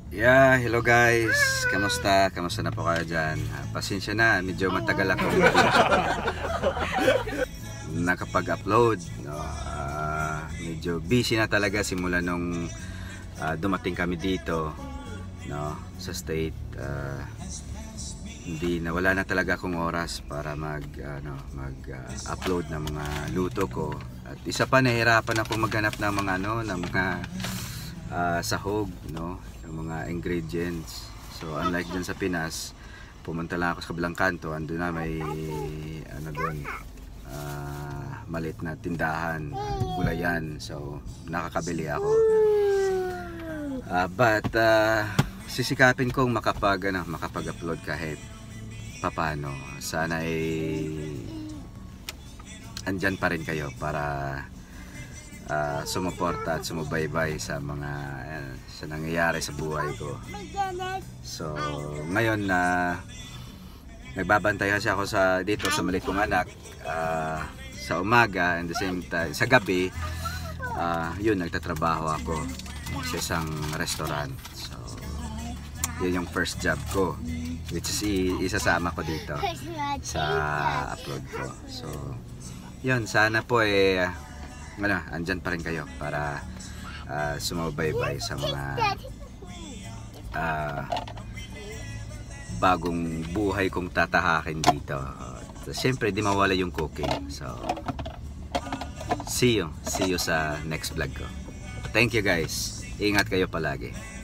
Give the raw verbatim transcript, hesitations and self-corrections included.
Yeah, hello guys. Kamusta? Kamusta na po kayo dyan? Uh, pasensya na, medyo matagal ako nakapag-upload. No? Uh, medyo busy na talaga simula nung uh, dumating kami dito, no? Sa state. Uh, hindi na wala na talaga akong oras para mag ano, mag-upload uh, ng mga luto ko. At isa pa, nahirapan ako maghanap ng mga ano, ng mga uh, sahog, no? Yung mga ingredients. So unlike dyan sa Pinas, pumunta lang ako sa kabilang kanto, ando na may ano doon, uh, maliit na tindahan, gulayan. So nakakabili ako. Uh, but uh, sisikapin kong makapag ano, makapag-upload kahit papano. Sana ay andyan pa rin kayo para Uh, sumuporta at sumubaybay sa mga uh, sa nangyayari sa buhay ko. So ngayon na uh, nagbabantay kasi ako sa dito sa maliit kong anak uh, sa umaga, and the same time sa gabi uh, yun, nagtatrabaho ako sa isang restaurant. So yun yung first job ko, which is isasama ko dito sa upload ko. So yun, sana po eh ano, andyan pa rin kayo para uh, sumubaybay sa mga uh, bagong buhay kong tatahakin dito. So, siyempre di mawala yung cooking. So see you see you sa next vlog ko. Thank you guys, ingat kayo palagi.